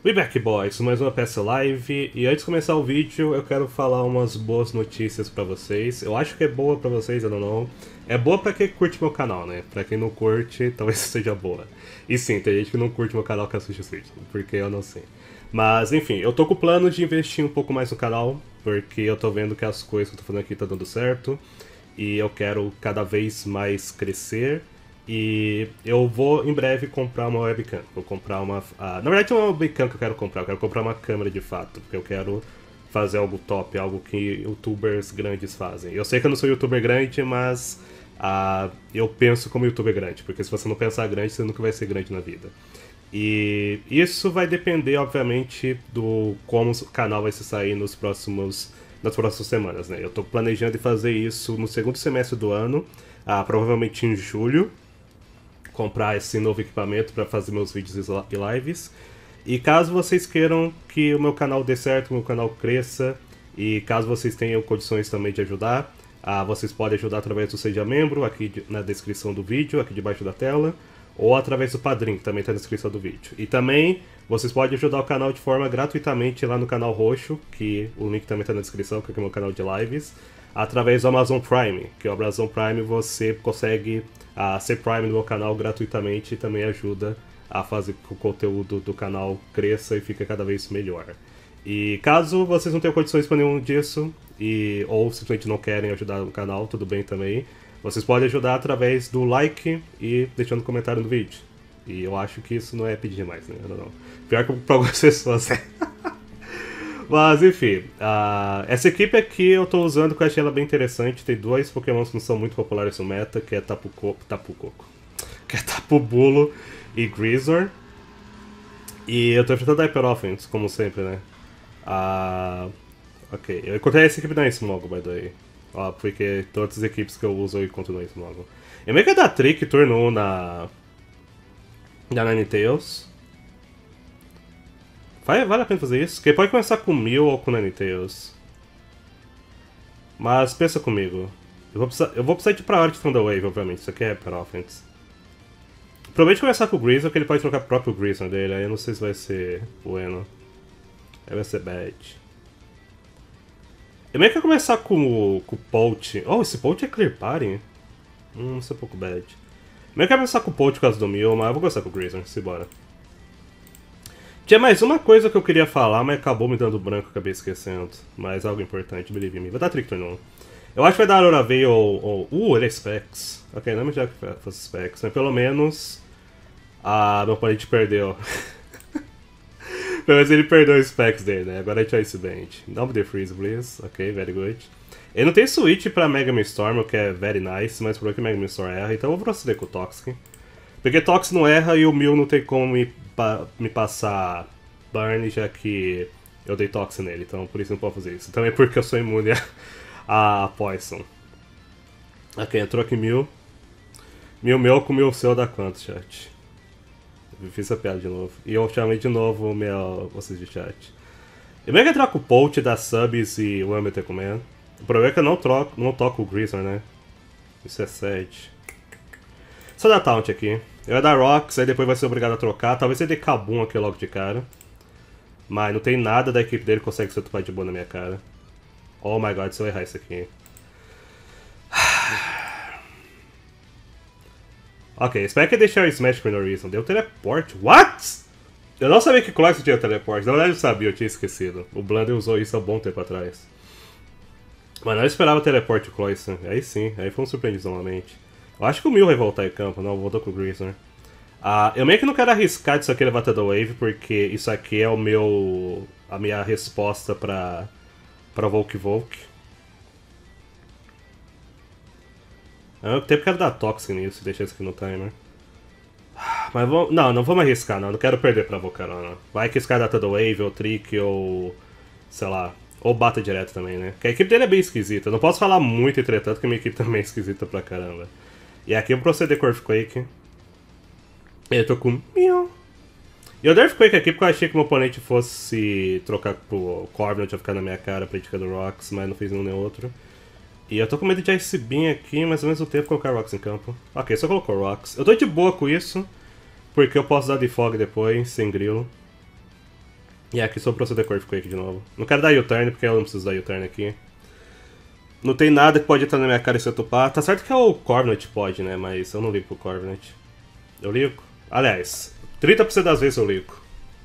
We back, boys, mais uma PS Live. E antes de começar o vídeo, eu quero falar umas boas notícias pra vocês. Eu acho que é boa pra vocês, eu não. É boa pra quem curte meu canal, né? Pra quem não curte, talvez seja boa. E sim, tem gente que não curte meu canal que assiste os vídeos, porque eu não sei. Mas enfim, eu tô com o plano de investir um pouco mais no canal, porque eu tô vendo que as coisas que eu tô fazendo aqui tá dando certo. E eu quero cada vez mais crescer. E eu vou em breve comprar uma webcam. Vou comprar uma. Na verdade, não é uma webcam que eu quero comprar uma câmera de fato, porque eu quero fazer algo top, algo que youtubers grandes fazem. Eu sei que eu não sou youtuber grande, mas eu penso como youtuber grande, porque se você não pensar grande, você nunca vai ser grande na vida. E isso vai depender, obviamente, do como o canal vai se sair nas próximas semanas, né? Eu tô planejando fazer isso no segundo semestre do ano, provavelmente em julho. Comprar esse novo equipamento para fazer meus vídeos e lives. E caso vocês queiram que o meu canal dê certo, o meu canal cresça, e caso vocês tenham condições também de ajudar, vocês podem ajudar através do Seja Membro, aqui na descrição do vídeo, aqui debaixo da tela, ou através do Padrim, que também está na descrição do vídeo. E também vocês podem ajudar o canal de forma gratuitamente lá no canal roxo, que o link também está na descrição, que é o meu canal de lives, através do Amazon Prime, que o Amazon Prime você consegue ser Prime no meu canal gratuitamente e também ajuda a fazer que o conteúdo do canal cresça e fique cada vez melhor. E caso vocês não tenham condições para nenhum disso, ou simplesmente não querem ajudar o canal, tudo bem também, vocês podem ajudar através do like e deixando um comentário no vídeo. E eu acho que isso não é pedir demais, né? Não. Pior que para algumas pessoas é. Mas enfim, essa equipe aqui eu tô usando, que eu achei ela bem interessante. Tem dois pokémons que não são muito populares no meta, que é Tapu Koko, que é Tapu Bulo e Greasor. E eu tô enfrentando Hyper Offense, como sempre, né? Ok, eu encontrei essa equipe na Smogo, by the way. Porque todas as equipes que eu uso eu encontro na Smogo. Eu meio que dar Trick turno 1 na Ninetales. Vale a pena fazer isso? Porque pode começar com Mew ou com Ninetales. Mas pensa comigo. Eu vou precisar de ir pra hora de Thunder Wave, obviamente. Isso aqui é Hyper Offense. Provavelmente começar com o Greasor, que ele pode trocar o próprio Greasor dele. Aí eu não sei se vai ser bueno. Aí vai ser bad. Eu meio que ia começar com o Polt. Oh, esse Polt é Clear Party? Isso é um pouco bad. Eu meio que ia começar com o Polt por causa do Mew, mas eu vou começar com o Greasor, simbora. Tinha mais uma coisa que eu queria falar, mas acabou me dando branco, acabei esquecendo. Mas algo importante, believe in me. Vai dar Trick Turn 1. Eu acho que vai dar Aurora Veil ou... ele é Specs. Ok, não me já que fosse Specs, mas pelo menos... meu oponente perdeu. Pelo menos ele perdeu os Specs dele, né? Agora é Choice Band. Don't the freeze, please. Ok, very good. Ele não tem switch pra Mega Storm, o que é very nice, mas por que Mega Storm erra, então eu vou proceder com o Toxic. Porque Toxic não erra e o Mew não tem como me passar Burn, já que eu dei Toxic nele, então por isso não posso fazer isso. Também porque eu sou imune a Poison. Ok, entrou aqui Mew. Mew meu com Mew seu dá quanto, chat? Eu fiz essa piada de novo. E eu chamei de novo vocês de chat. Eu meio que troco o Polt da Subs e o Ambiter Command. O problema é que eu não toco o Greasor, né? Isso é sad. Só dar Taunt aqui. Eu ia dar Rocks, aí depois vai ser obrigado a trocar. Talvez ele dê Kabum aqui logo de cara. Mas não tem nada da equipe dele que consegue ser tupar de boa na minha cara. Oh my god, se eu errar isso aqui. Ok, espero que deixar o Smash for no reason. Deu teleport. What? Eu não sabia que Cloyce tinha teleport. Na verdade eu sabia, eu tinha esquecido. O Blunder usou isso há um bom tempo atrás. Mas não esperava o teleport do Cloyce. Aí sim, aí foi um surpreendido novamente. Eu acho que o Mew vai voltar em campo, não, voltou com o Greasor. Eu meio que não quero arriscar disso aqui levar Thunder Wave, porque isso aqui é a minha resposta pra Volk. Eu tempo quero dar Toxic nisso e deixar isso aqui no timer. Mas não vamos arriscar, não quero perder pra Volcarona. Vai que esse cara dá Thunder Wave, ou Trick, ou... sei lá... ou bata direto também, né? Porque a equipe dele é bem esquisita. Eu não posso falar muito, entretanto, porque a minha equipe também é esquisita pra caramba. E aqui eu vou proceder com o Earthquake. Eu tô com Mew. E eu dei Earthquake aqui porque eu achei que o meu oponente fosse trocar pro Corviknight ia ficar na minha cara pra indicar do Rocks, mas não fiz nenhum nem outro. E eu tô com medo de Ice Beam aqui, mas ao mesmo tempo colocar Rocks em campo. Ok, só colocou Rocks. Eu tô de boa com isso, porque eu posso dar Defog depois, sem grilo. E aqui só proceder com Earthquake de novo. Não quero dar U-turn porque eu não preciso dar U-turn aqui. Não tem nada que pode entrar na minha cara e se eu topar. Tá certo que o Cornet pode, né? Mas eu não ligo pro Cornet. Eu ligo? Aliás, 30% das vezes eu ligo.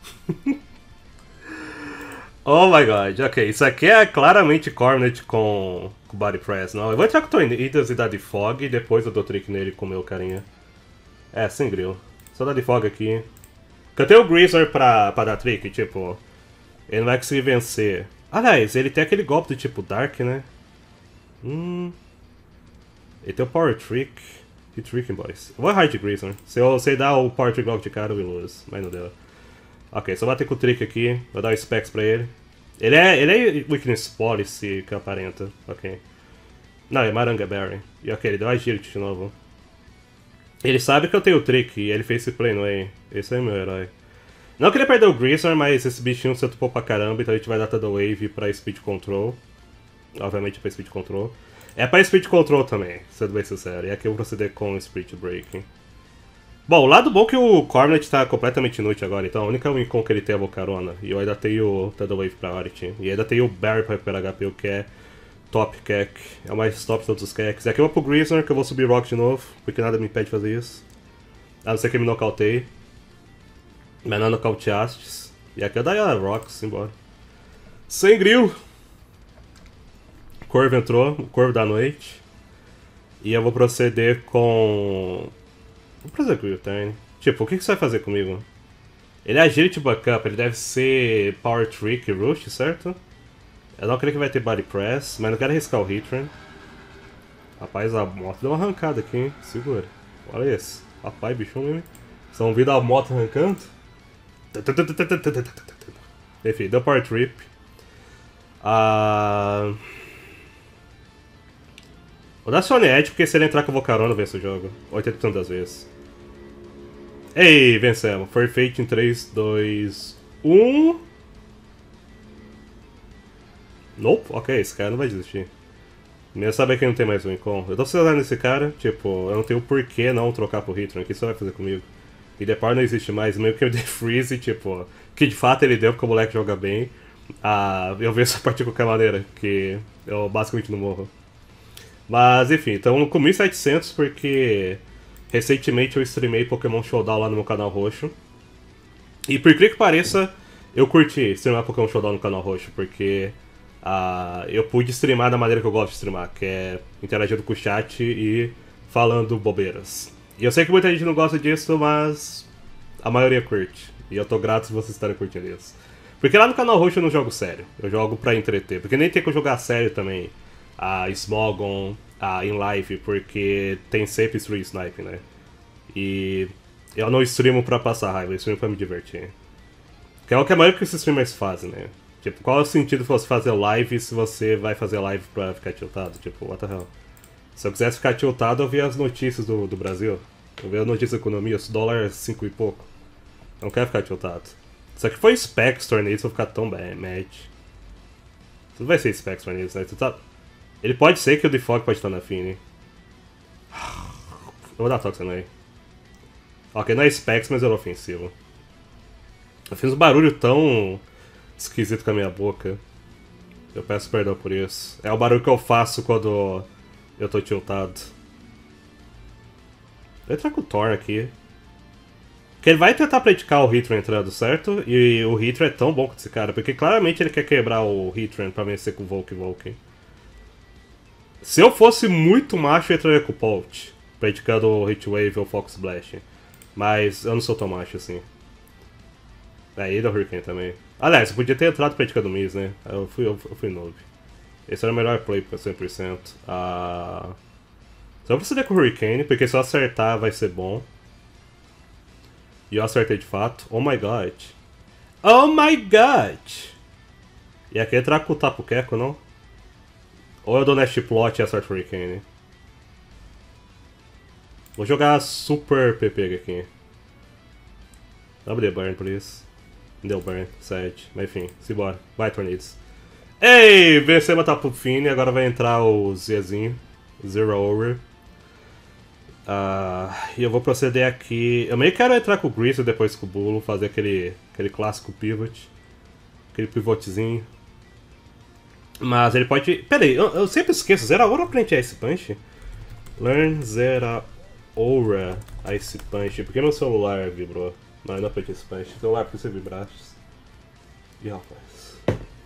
Oh my god, ok. Isso aqui é claramente Cornet com Body Press, não? Eu vou entrar com Tornidas e dar de Fog e depois eu dou trick nele com o meu carinha. É, sem grill. Só dar de Fog aqui. Porque eu tenho o Greaser pra dar trick, tipo... Ele não vai conseguir vencer. Aliás, ele tem aquele golpe do tipo Dark, né? Ele tem o Power Trick. Que Tricking, boys. Eu vou Hard Greaser. Se eu dar o Power Trick logo de cara, eu lose. Mas não deu. Ok, só bater com o Trick aqui. Vou dar o Specs pra ele. Ele é Weakness Policy que aparenta. Ok. Não, é Maranga Berry. E ok, ele deu Agility de novo. Ele sabe que eu tenho o Trick e ele fez esse play no way. Esse é meu herói. Não queria perder o Greaser, mas esse bichinho você topou pra caramba, então a gente vai dar toda wave pra Speed Control. Obviamente pra Speed Control. É pra Speed Control também, sendo bem sincero. E aqui eu vou proceder com o Spirit Breaking. Bom, o lado bom é que o Cornet tá completamente inútil agora, então a única Wincon que ele tem é a Volcarona. E eu ainda tenho o Tidal Wave Priority. E ainda tenho o Barry pra recuperar HP, o que é top Kek. É o mais top de todos os Keks. E aqui eu vou pro Greaser, que eu vou subir Rock de novo, porque nada me impede de fazer isso. A não ser que ele me nocauteie. Mas não nocauteastes. E aqui eu daria Rocks, embora. Sem grill! O Corvo entrou, o Corvo da noite. E eu vou proceder com... Vou proceder com o U-turn. Tipo, o que você vai fazer comigo? Ele é Agility Backup, ele deve ser Power Trick e Rush, certo? Eu não creio que vai ter Body Press, mas não quero arriscar o Hitran. Rapaz, a moto deu uma arrancada aqui, hein? Segura. Olha esse. Rapaz, bichão mesmo. Vocês vão ouvir a moto arrancando? Enfim, deu Power Trip. Vou dar Sony Edge, porque se ele entrar com o Volcarona, vence o jogo. 80% das vezes. Ei, vencemos. For Fate em 3, 2, 1. Nope, ok, esse cara não vai desistir. Mesmo saber que não tem mais um Incon. Eu tô precisando desse cara, tipo, eu não tenho por que não trocar pro Hitran, o que isso vai fazer comigo? E The Power não existe mais, meio que eu dei freeze, tipo, que de fato ele deu porque o moleque joga bem. Eu vejo essa partida de qualquer maneira, que eu basicamente não morro. Mas enfim, então com 1700 porque recentemente eu streamei Pokémon Showdown lá no meu canal roxo. E por que pareça, eu curti streamar Pokémon Showdown no canal roxo, porque eu pude streamar da maneira que eu gosto de streamar, que é interagindo com o chat e falando bobeiras. E eu sei que muita gente não gosta disso, mas a maioria curte. E eu tô grato se vocês estarem curtindo isso. Porque lá no canal roxo eu não jogo sério, eu jogo pra entreter. Porque nem tem que eu jogar sério também Smogon em live, porque tem sempre stream snipe, né? E eu não streamo pra passar raiva, eu streamo pra me divertir. Que é o que a maioria dos streamers fazem, né? Tipo, qual é o sentido de você fazer live se você vai fazer live pra ficar tiltado? Tipo, what the hell? Se eu quisesse ficar tiltado, eu via as notícias do Brasil. Eu via as notícias da economia, o dólar é 5 e pouco. Eu não quero ficar tiltado. Só que foi Specs torneio, se eu ficar tão mad. Tudo vai ser Specs torneio, né? Ele pode ser que o Defog pode estar na Fini. Eu vou dar Toxin aí. Ok, não é Specs, mas é ofensivo. Eu fiz um barulho tão esquisito com a minha boca. Eu peço perdão por isso. É o barulho que eu faço quando eu tô tiltado. Vou entrar com o Thor aqui. Porque ele vai tentar praticar o Hitran entrando, certo? E o Hitran é tão bom quanto esse cara, porque claramente ele quer quebrar o Hitran pra vencer com o Volk. Se eu fosse muito macho, eu entraria com o Polt, praticando o Hitwave ou Fox Blast. Mas eu não sou tão macho assim. E da Hurricane também. Aliás, eu podia ter entrado praticando o Miz, né? Eu fui noob. Esse era o melhor play pra 100%. Só vou proceder com o Hurricane, porque se eu acertar vai ser bom. E eu acertei de fato. Oh my god. Oh my god! E aqui entrar com o Tapu Keko, não? Ou eu dou Nest Plot e acerto o Hurricane. Vou jogar Super PP aqui. W burn, please. Deu burn, 7. Mas enfim, simbora. Vai, Tornados. Ei! Vencemos a Tapu Fini, agora vai entrar o Zzinho. Zero Over. E eu vou proceder aqui. Eu meio quero entrar com o Greaser depois com o Bulo, fazer aquele clássico pivot. Aquele pivotezinho. Mas ele pode... Pera aí, eu sempre esqueço. Zeraora ou Plant Ice Punch? Learn Zeraora Ice Punch. Por que meu celular vibrou? Não, não é Plant Ice Punch. Celular, por que você vibraste? Ih, rapaz.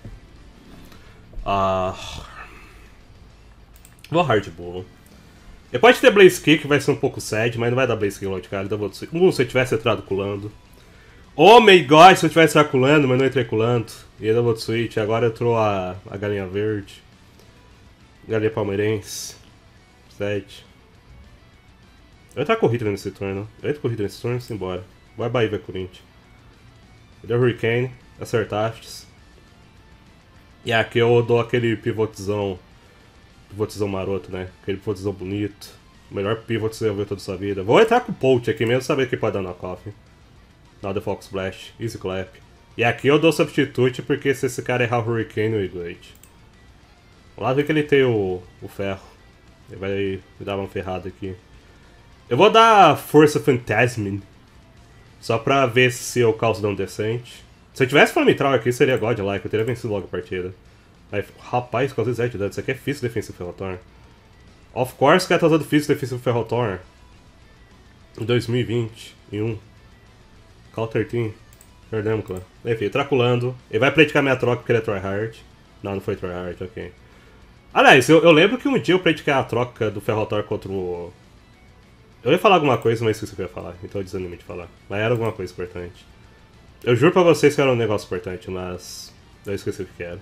Vou Hard Bull. Ele pode ter Blaze Kick, vai ser um pouco sad, mas não vai dar Blaze Kick logo de cara. Então se eu tivesse entrado culando. Oh my god, se eu tivesse entrado culando, mas não entrei culando. E ainda vou de switch. Agora entrou a galinha verde. Galinha palmeirense. Sad. Eu vou entrar corrida nesse turno. Eu entro corrida nesse turno e embora. Vai Bahia, vai Corinthians. Deu Hurricane, acertastes. E aqui eu dou aquele pivotezão. Pivotezão maroto, né? Aquele pivotezão bonito. O melhor pivot que você já viu toda a sua vida. Vou entrar com o Polt aqui mesmo, saber que pode dar knockoff. Now the Fox Splash, Easy Clap. E aqui eu dou Substitute porque se esse cara errar o Hurricane, eu Iglade. O lado é que ele tem o ferro. Ele vai me dar uma ferrada aqui. Eu vou dar Força Phantasmin. Só pra ver se eu causo dano decente. Se eu tivesse Flamitral aqui, seria Godlike. Eu teria vencido logo a partida. Mas, rapaz, causei 0 de dano. Isso aqui é físico defensivo Ferrothorn. Of course, o cara tá usando físico defensivo Ferrothorn. Em 2021. Call 13. Perdemos, clã. Enfim, traculando. Ele vai praticar minha troca porque ele é tryhard. Não foi tryhard, ok. Aliás, eu lembro que um dia eu pratiquei a troca do Ferrothorn contra o... Eu ia falar alguma coisa, mas esqueci o que eu ia falar. Então eu desanimo de falar. Mas era alguma coisa importante. Eu juro pra vocês que era um negócio importante, mas... eu esqueci o que era.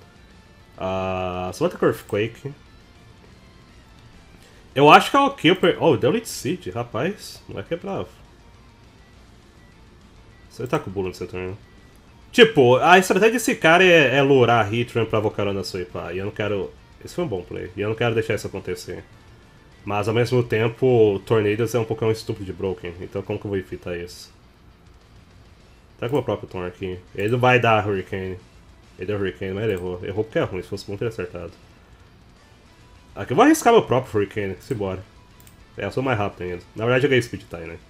Só com Earthquake. Eu acho que é ok. Oh, deu Lit Seed, rapaz. O moleque é bravo. Você tá com o Bull nesse turno. Tipo, a estratégia desse cara é lurar a Hitran pra Volcarona sweepar. E eu não quero... Esse foi um bom play. E eu não quero deixar isso acontecer. Mas ao mesmo tempo, Tornadoes é um Pokémon estúpido de Broken. Então como que eu vou evitar isso? Tá com o meu próprio turno aqui. Ele não vai dar Hurricane. Ele deu Hurricane, mas ele errou. Errou porque é ruim. Se fosse bom, teria acertado. Aqui eu vou arriscar meu próprio Hurricane. Simbora. Eu sou mais rápido ainda. Na verdade eu ganhei Speed Tie, né?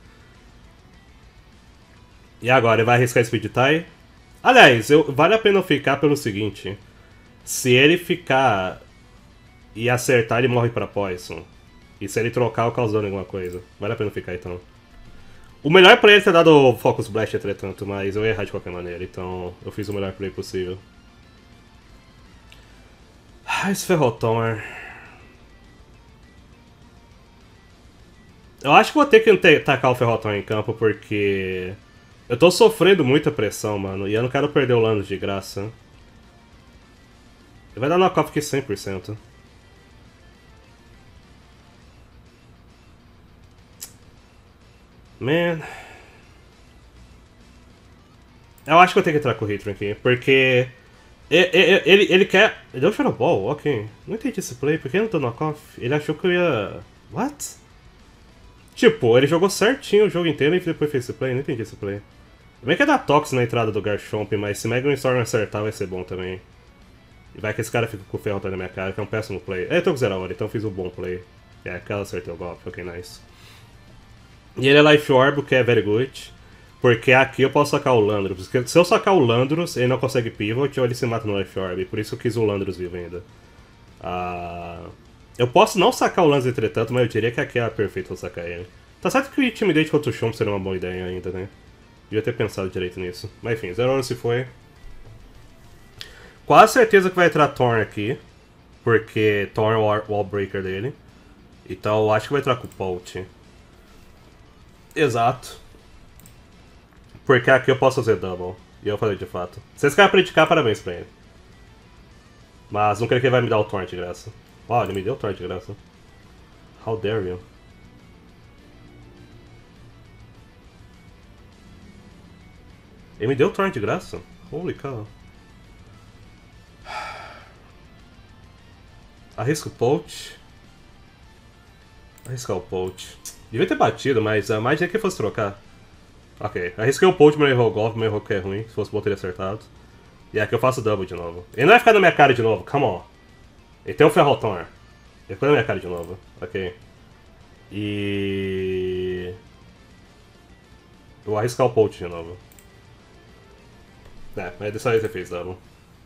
E agora, ele vai arriscar Speed Tie? Aliás, vale a pena eu ficar pelo seguinte. Se ele ficar e acertar, ele morre pra Poison. E se ele trocar, eu causo dano em alguma coisa. Vale a pena ficar então. O melhor play é ter dado o Focus Blast, entretanto, mas eu ia errar de qualquer maneira, então eu fiz o melhor play possível. Esse Ferrothorn. Eu acho que vou ter que tacar o Ferrothorn em campo porque... eu tô sofrendo muita pressão, mano, e eu não quero perder o Landros de graça. Ele vai dar knockoff aqui 100%. Man... eu acho que eu tenho que entrar com o Hitran aqui, porque... ele quer... ele deu Shadow Ball? Ok. Não entendi esse play, por que ele não deu knockoff? Ele achou que eu ia... What? Tipo, ele jogou certinho o jogo inteiro e depois fez esse play, não entendi esse play. Bem que é dar Tox na entrada do Garchomp, mas se Mega Storm acertar vai ser bom também. E vai que esse cara fica com o ferro atrás da minha cara, que é um péssimo play. Eu tô com Zeraora, então fiz um bom play. É, aquela acertei o golpe, ok, nice. E ele é Life Orb, o que é very good. Porque aqui eu posso sacar o Landorus. Porque se eu sacar o Landorus, ele não consegue pivot ou ele se mata no Life Orb. Por isso eu quis o Landorus vivo ainda. Eu posso não sacar o Landorus entretanto, mas eu diria que aqui é perfeito eu sacar ele. Tá certo que o Intimidate contra o Chomp seria uma boa ideia ainda, né? Devia ter pensado direito nisso. Mas enfim, Zeraora se foi. Quase certeza que vai entrar Thorn aqui. Porque Thorn é o Wall Breaker dele. Então eu acho que vai entrar com o Polt. Exato. Porque aqui eu posso fazer Double. E eu falei de fato. Se esse cara praticar, parabéns pra ele. Mas não creio que ele vai me dar o Thorn de graça. Ó, ele me deu o Thorn de graça. How dare you? Ele me deu o Thorn de graça? Holy cow. Arrisco o Polt. Arriscar o Polt. Devia ter batido, mas a mais é que fosse trocar. Ok, arrisquei o Polt, mas errou o golpe, mas errou que é ruim. Se fosse bom, teria acertado. E aqui eu faço double de novo. Ele não vai ficar na minha cara de novo, come on. Ele tem o Ferrothorn. Ele ficou na minha cara de novo, ok. E... eu vou arriscar o Polt de novo. Mas dessa vez ele fez double.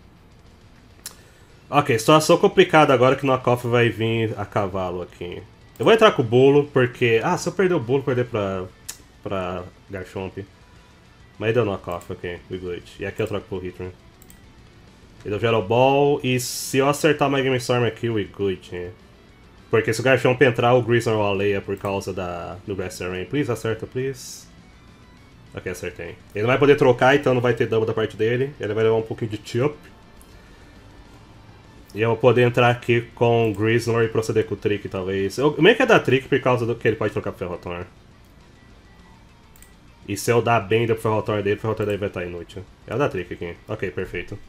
Ok, situação complicada agora que Knockoff vai vir a cavalo aqui. Eu vou entrar com o Bulo, porque... Ah, se eu perder o Bulo, perder pra Garchomp. Mas deu Knockoff, ok, we good. E aqui eu troco pro Hitran. Ele deu Shadow Ball, e se eu acertar uma Game Storm aqui, we good. Porque se o Garchomp entrar, o Grizzle aleia por causa do Grass Rain. Please, acerta, please. Ok, acertei. Ele não vai poder trocar, então não vai ter double da parte dele. Ele vai levar um pouquinho de chop. E eu vou poder entrar aqui com o Grizzlor e proceder com o Trick, talvez. Eu meio que é dar Trick por causa do que ele pode trocar pro Ferrothorn. E se eu dar Bender pro Ferrothorn dele, o Ferrothorn dele vai estar inútil. É o dar Trick aqui. Ok, perfeito.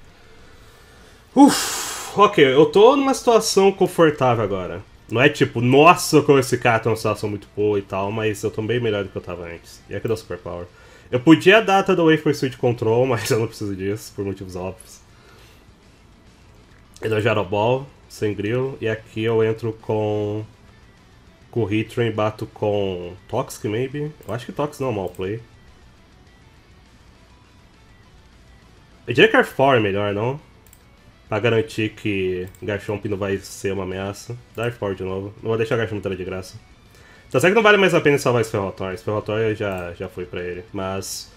Ok, eu tô numa situação confortável agora. Não é tipo, nossa, como esse cara tá numa situação muito boa e tal, mas eu tô bem melhor do que eu tava antes. E aqui deu Super Power. Eu podia dar Todo Way for Switch Control, mas eu não preciso disso, por motivos óbvios. Eu dou Shadow Ball, sem grill, e aqui eu entro com o Hitran e bato com Toxic, maybe? Eu acho que Toxic não é um mau play. Eu diria que Airfall é melhor, não? Pra garantir que Garchomp não vai ser uma ameaça. Dá Airfall de novo. Não vou deixar Garchomp entrar de graça. Então sei que não vale mais a pena salvar esse Ferrothorn. Esse Ferrothorn já foi pra ele, mas...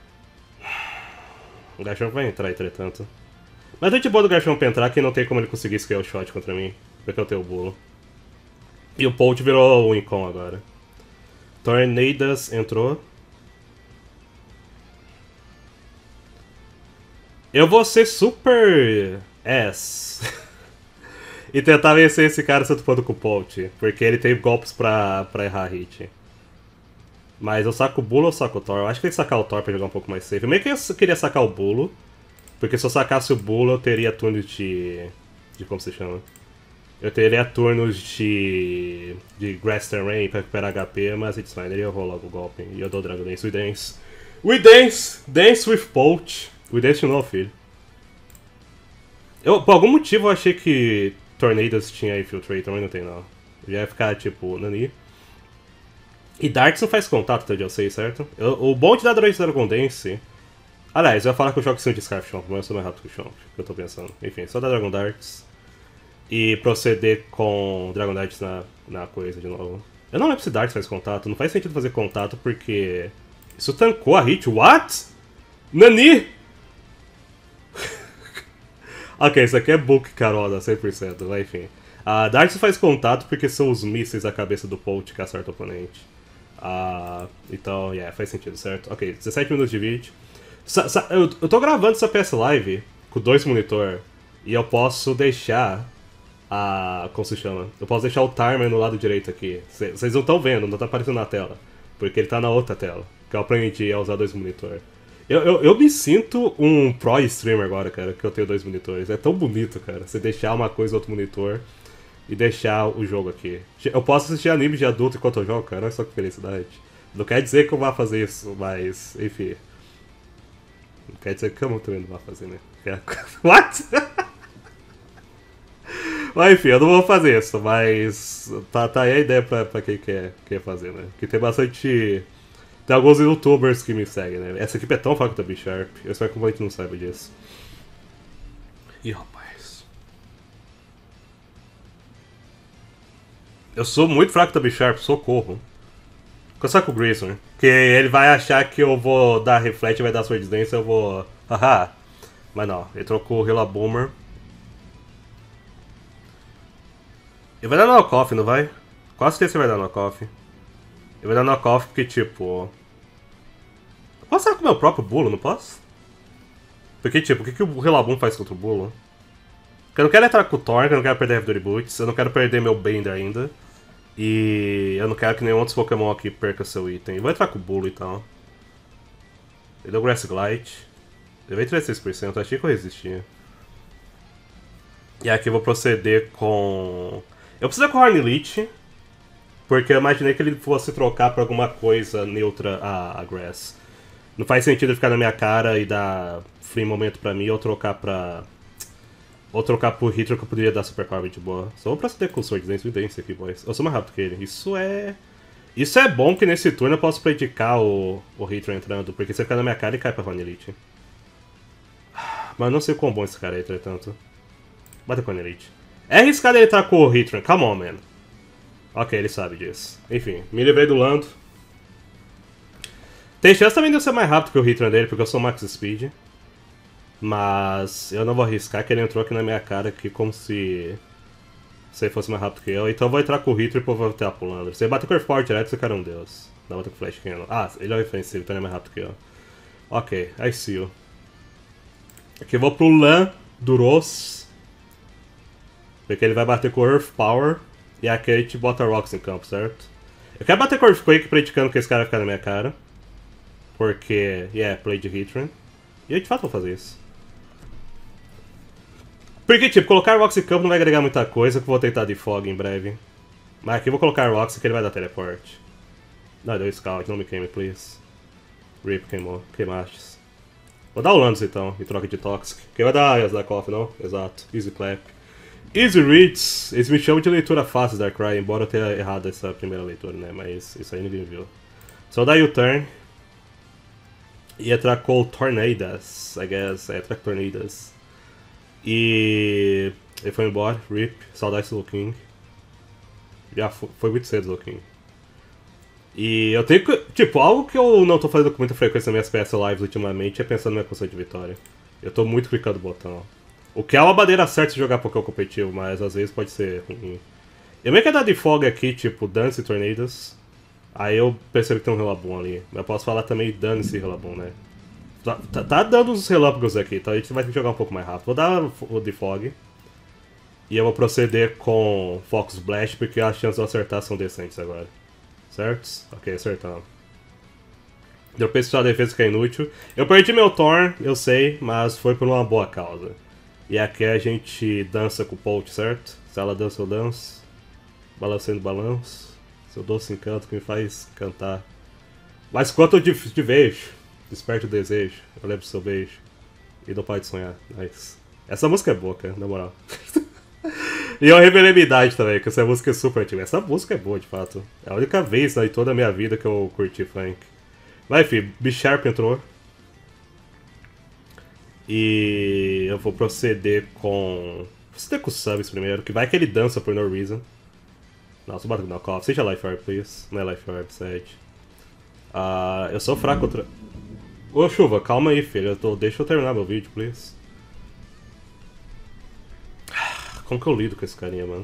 O Garchomp vai entrar, entretanto. Mas é de boa do Garchomp entrar que não tem como ele conseguir Scale Shot contra mim. Porque eu tenho o Bulo. E o Polt virou o Incon agora. Tornadoes entrou. Eu vou ser super ass. E tentar vencer esse cara se eu tô falando com o Polt. Porque ele tem golpes pra errar hit. Mas eu saco o Bulo ou saco o Thor? Eu acho que tem que sacar o Thor pra jogar um pouco mais safe. Eu meio que eu queria sacar o Bulo. Porque se eu sacasse o Bulo, eu teria turnos de como se chama? Eu teria turnos de Grass Terrain pra recuperar HP, mas it's fine, ele errou logo o golpe. E eu dou Dragon Dance, we dance. We dance! Dance with Polt. We dance de novo, filho. Por algum motivo eu achei que Tornadoes tinha Infiltrator, mas não tem não. Já ia ficar tipo, Nani. E Darts não faz contato, até onde eu sei, certo? O bom de dar Dragon Dance... Aliás, eu ia falar que eu jogo sim de Scarf Chomp, mas eu sou mais rápido que o Chomp, que eu tô pensando. Enfim, só dar Dragon Darts. E proceder com Dragon Darts na coisa de novo. Eu não lembro se Darts faz contato, não faz sentido fazer contato porque... Isso tancou a hit, what? Nani? Ok, isso aqui é book carona, 100%, mas enfim. Darts faz contato porque são os mísseis da cabeça do Polt que acerta o oponente. Então, faz sentido, certo? Ok, 17 minutos de vídeo. Eu tô gravando essa PS Live com 2 monitor e eu posso deixar como se chama? Eu posso deixar o timer no lado direito aqui. Vocês não estão vendo, não tá aparecendo na tela. Porque ele tá na outra tela. Que eu aprendi a usar 2 monitor. Eu me sinto um pro streamer agora, cara, que eu tenho 2 monitores. É tão bonito, cara, você deixar uma coisa no outro monitor e deixar o jogo aqui. Eu posso assistir anime de adulto enquanto eu jogo, cara, olha só que felicidade. Não quer dizer que eu vá fazer isso, mas, enfim. Não quer dizer que eu também não vá fazer, né? What? Mas enfim, eu não vou fazer isso, mas tá aí a ideia pra quem quer fazer, né? Porque tem bastante... Tem alguns youtubers que me seguem, né? Essa equipe é tão fraca da B-Sharp, eu espero que o gente não saiba disso. Ih, rapaz. Eu sou muito fraco da B-Sharp, socorro. Começar com o Grayson, que ele vai achar que eu vou dar reflect e vai dar Sword Dance, eu vou... Haha. Mas não, ele trocou o Hila Boomer. Ele vai dar knockoff, não vai? Quase certeza que vai dar knockoff. Ele vai dar knockoff porque, tipo... Eu posso sair com o meu próprio Bulo, não posso? Porque, tipo, o que o Relabum faz contra o Bulo? Porque eu não quero entrar com o Thorn, eu não quero perder Heavy Boots, eu não quero perder meu Bender ainda. E eu não quero que nenhum outro Pokémon aqui perca seu item. Eu vou entrar com o Bulo, então. Ele deu Grass Glide. Levei 36%, achei que eu resistia. E aqui eu vou proceder com... Eu preciso com o Hornleech, porque eu imaginei que ele fosse trocar pra alguma coisa neutra a Grass. Não faz sentido ele ficar na minha cara e dar free momento pra mim ou trocar pra... Ou trocar pro Hitler que eu poderia dar Super Power de boa. Só vou proceder com o Sword Dance Evidência aqui, boys. Eu sou mais rápido que ele. Isso é bom que nesse turno eu posso predicar o Hitler entrando, porque se ele ficar na minha cara ele cai pra Hornleech. Mas não sei quão bom esse cara é, entretanto. Bate com a Elite. É arriscado ele estar com o Hitran, come on, man. Ok, ele sabe disso. Enfim, me livrei do Lando. Tem chance também de eu ser mais rápido que o Hitran dele, porque eu sou Max Speed. Mas eu não vou arriscar, que ele entrou aqui na minha cara aqui como se ele fosse mais rápido que eu. Então eu vou entrar com o Hitran e vou voltar pro Lando. Se ele bater com o Earthpower direto, esse cara é um deus. Dá outra com Flash Cannon. Ah, ele é ofensivo, então ele é mais rápido que eu. Ok, I see you. Aqui eu vou pro Landuros. Porque ele vai bater com o Earth Power. E aqui a gente bota Rocks em campo, certo? Eu quero bater com o Earthquake predicando que esse cara vai ficar na minha cara. Porque, play de Hitran. E eu de fato vou fazer isso. Porque, tipo, colocar Rocks em campo não vai agregar muita coisa, que eu vou tentar de Fog em breve. Mas aqui eu vou colocar Rocks que ele vai dar teleporte. Não, deu Scout, não me queime, please. Rip, queimou, queimastes. Vou dar o Lands então, em troca de Toxic. Quem vai dar Yazdakoff, não? Exato, Easy Clap. Easy Reads, eles me chamam de leitura fácil Darkrai, embora eu tenha errado essa primeira leitura, né? Mas isso aí ninguém viu. Só dá U-turn. E entrar com Tornadoes, I guess. É, entrar com Tornadoes. E ele foi embora, RIP, saudades do King. Já foi muito cedo do King. E eu tenho que. Tipo, algo que eu não tô fazendo com muita frequência nas minhas PS Lives ultimamente é pensando na minha conceito de vitória. Eu tô muito clicando o botão. O que é uma maneira certa de jogar Pokémon competitivo, mas às vezes pode ser ruim. Eu meio que dar de folga aqui, tipo, Dance e Tornadoes. Aí eu percebo que tem um Relabum ali. Mas eu posso falar também Dance e Relabum, né? Tá dando uns relâmpagos aqui, então a gente vai ter que jogar um pouco mais rápido. Vou dar o de Fog. E eu vou proceder com Focus Blast, porque as chances de eu acertar são decentes agora. Certo? Ok, acertamos. Deu pra a defesa que é inútil. Eu perdi meu Thorn, eu sei, mas foi por uma boa causa. E aqui a gente dança com o Polt, certo? Se ela dança, eu danço. Balançando balanço. Seu doce encanto que me faz cantar. Mas quanto eu te vejo, desperte o desejo, eu lembro do seu beijo. E não pode sonhar. Nice. Essa música é boa, cara, na moral. E eu revelei minha idade também, que essa música é super antiga. Essa música é boa, de fato. É a única vez em toda a minha vida que eu curti funk. Vai, filho. B-Sharp entrou. E eu vou proceder com... Vou proceder com o Subs primeiro, que vai que ele dança por no reason. Nossa, bota com o knockoff. Seja Life Orb, please. Não é Life Orb, sede. Eu sou fraco contra... Ô, Chuva, calma aí, filho. Deixa eu terminar meu vídeo, please. Como que eu lido com esse carinha, mano?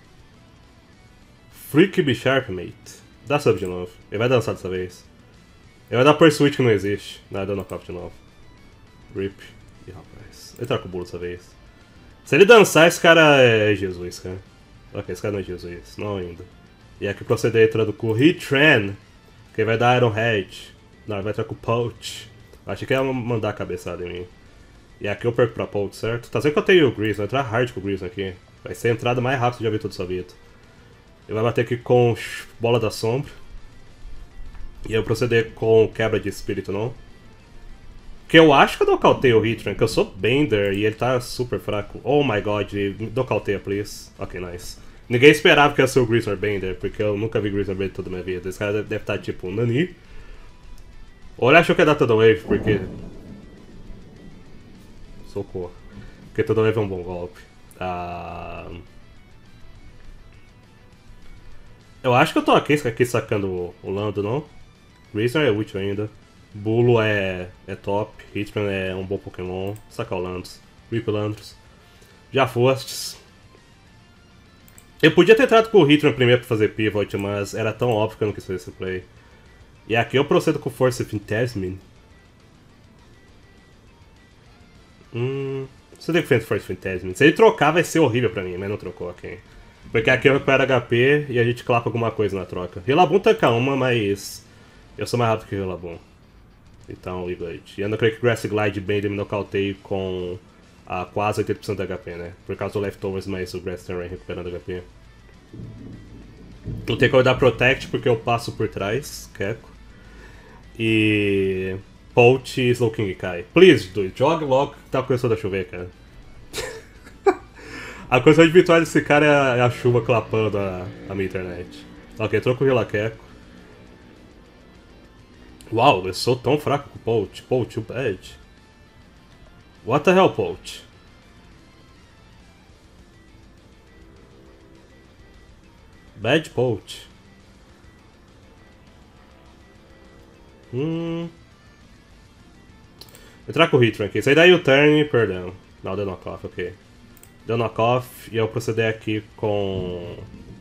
Freak B-Sharp, mate. Dá sub de novo. Ele vai dançar dessa vez. Ele vai dar Pursuit que não existe. Não, deu knockoff de novo. Rip. Ih, rapaz. Ele troca o bolo dessa vez. Se ele dançar, esse cara é Jesus, cara. Ok, esse cara não é Jesus. Não ainda. E aqui proceder entrando com o Hitran. Que ele vai dar Ironhead. Não, ele vai entrar com o Poach. Achei que ia mandar a cabeçada em mim. E aqui eu perco pra Poach, certo? Tá certo que eu tenho o Grease, vou entrar hard com o Grease aqui. Vai ser a entrada mais rápida que já vi toda a sua vida. Ele vai bater aqui com Bola da Sombra. E eu proceder com quebra de espírito, não. Que eu acho que eu nocauteio o Hitran, que eu sou Bender e ele tá super fraco. Oh my god, nocauteia, please. Ok, nice. Ninguém esperava que ia ser o Grizzler Bender, porque eu nunca vi Grizzler Bender toda a minha vida. Esse cara deve estar tipo, Nani? Ou ele achou que ia dar Total Wave, porque... Socorro. Porque Total Wave é um bom golpe. Eu acho que eu tô aqui sacando o Lando, não? Grizzler é útil ainda. Bulo é top. Hitman é um bom Pokémon. Sacar o Landros. Rip Landros. Já fostes. Eu podia ter entrado com o Hitman primeiro pra fazer pivot, mas era tão óbvio que eu não quis fazer esse play. E aqui eu procedo com Force Fantasmin. Você tem que fazer Force Fantasmin. Se ele trocar vai ser horrível pra mim, mas não trocou, ok. Porque aqui eu recupero HP e a gente clapa alguma coisa na troca. Relabum tanca uma, mas eu sou mais rápido que o Relabum. Então, Glide. E eu não creio que Grass Glide Bender me nocauteie com quase 80% de HP, né? Por causa do Leftovers, mas o Grass Terrain recuperando HP. Eu tenho que dar Protect porque eu passo por trás, Keko. E... Polt e Slowking cai. Please, dude, jogue logo que tá começando a chover, cara. A coisa de vitória desse cara é a chuva clapando a minha internet. Ok, troco o Rilaqueco. Uau, eu sou tão fraco com o Polt. Polt, o Bad. What the hell, Poach? Bad Poach. Entrar com o Hitran aqui. Isso aí daí o turn, perdão. Não, deu knockoff, ok. Deu knockoff e eu proceder aqui com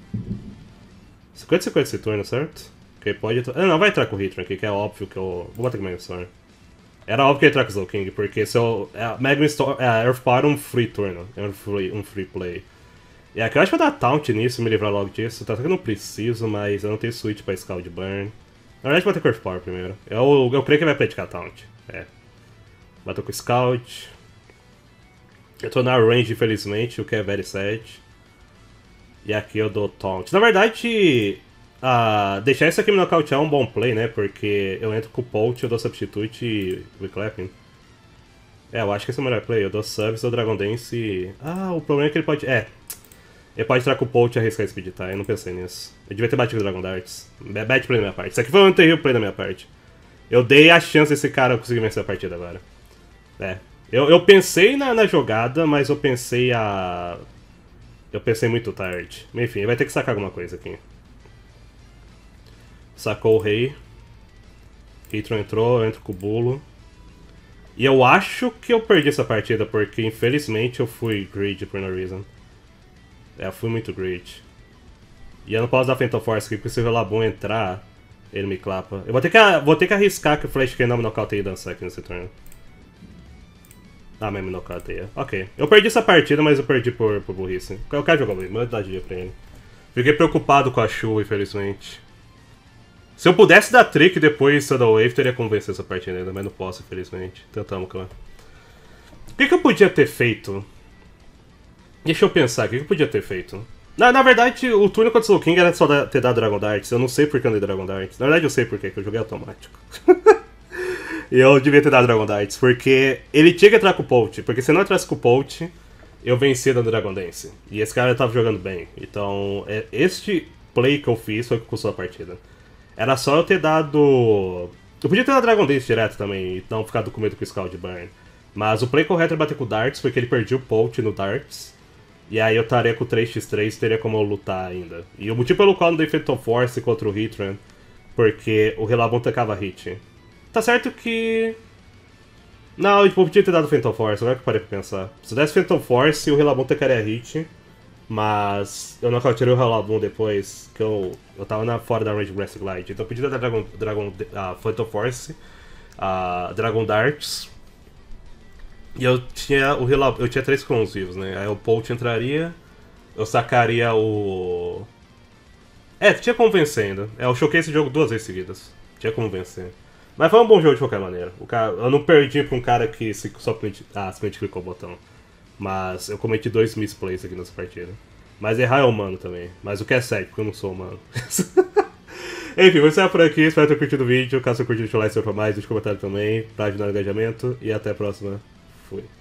50-50 esse turno, certo? Ok, pode... não, vai entrar com o Hitran aqui, que é óbvio que eu... Vou bater com o Magma Storm. Era óbvio que ia entrar com o Slowking, porque se eu... Magma Storm... Earth Power é um free turno. É um free play. E aqui eu acho que vou dar taunt nisso e me livrar logo disso. Tá que eu não preciso, mas eu não tenho switch pra Scald Burn. Na verdade, vou ter com Earth Power primeiro. Eu creio que vai praticar taunt. É. Bateu com Scout. Eu tô na range, infelizmente, o que é very sad. E aqui eu dou taunt. Na verdade, deixar isso aqui me nocautear é um bom play, né? Porque eu entro com o Poach, eu dou Substitute e Reclapping. Eu acho que esse é o melhor play. Eu dou Subs, dou Dragon Dance e... o problema é que ele pode... Ele pode entrar com o Poach e arriscar Speed, tá? Eu não pensei nisso. Eu devia ter batido o Dragon Darts. Bad play da minha parte. Isso aqui foi um terrível play da minha parte. Eu dei a chance desse cara conseguir vencer a partida agora. Eu pensei na jogada, mas eu pensei muito tarde. Enfim, vai ter que sacar alguma coisa aqui. Sacou o rei. Hitron entrou, eu entro com o Bulo. E eu acho que eu perdi essa partida, porque infelizmente eu fui greedy por no reason. Eu fui muito greedy. E eu não posso dar Phantom Force aqui, porque se o Relabum entrar, ele me clapa. Eu vou ter que arriscar que o Flash Cannon me nocauteie e dançar aqui nesse turno. Mas me nocauteia. Ok. Eu perdi essa partida, mas eu perdi por burrice. Eu quero jogar muito, manda dia pra ele. Fiquei preocupado com a chuva, infelizmente. Se eu pudesse dar trick depois Shadow Wave, teria como vencer essa partida ainda, mas não posso, infelizmente. Tentamos, cara. O que eu podia ter feito? Deixa eu pensar, o que eu podia ter feito? Na verdade, o turno contra o Slow King era só ter dado Dragon Darts. Eu não sei porque eu dei Dragon Darts. Na verdade, eu sei porque, que eu joguei automático. E eu devia ter dado Dragon Darts, porque ele tinha que entrar com o Poach. Porque se não entrasse com o Poach, eu vencia dando Dragon Dance. E esse cara tava jogando bem. Então, este play que eu fiz foi o que custou a partida. Era só eu ter dado... Eu podia ter dado Dragon Dance direto também, e não ficado com medo com o Scald Burn. Mas o play correto era bater com o Darts, porque ele perdia o Poach no Darts. E aí eu estaria com 3x3 e teria como eu lutar ainda. E o motivo pelo qual eu não dei Phantom Force contra o Hitran, porque o Relabum tacava hit. Tá certo que... Não, eu podia ter dado Phantom Force, agora que eu parei pra pensar. Se eu desse Phantom Force, o Relabum tacaria hit. Mas eu nocautearia o Relabum depois, que eu tava fora da range Breath Glide. Então eu podia dar Phantom Force, Dragon Darts. E eu tinha o Relabum, eu tinha 3 clones vivos, né? Aí o Poach entraria, eu sacaria o... tinha como vencer ainda. Eu choquei esse jogo 2 vezes seguidas. Tinha como vencer. Mas foi um bom jogo de qualquer maneira. Eu não perdi pra um cara que simplesmente clicou o botão. Mas eu cometi 2 misplays aqui nessa partida. Mas errar é humano também. Mas o que é certo, porque eu não sou humano. Enfim, vou encerrar por aqui. Espero ter curtido o vídeo. Caso você curtido, deixa o like, se for mais, deixa o comentário também, pra ajudar no engajamento. E até a próxima. Fui.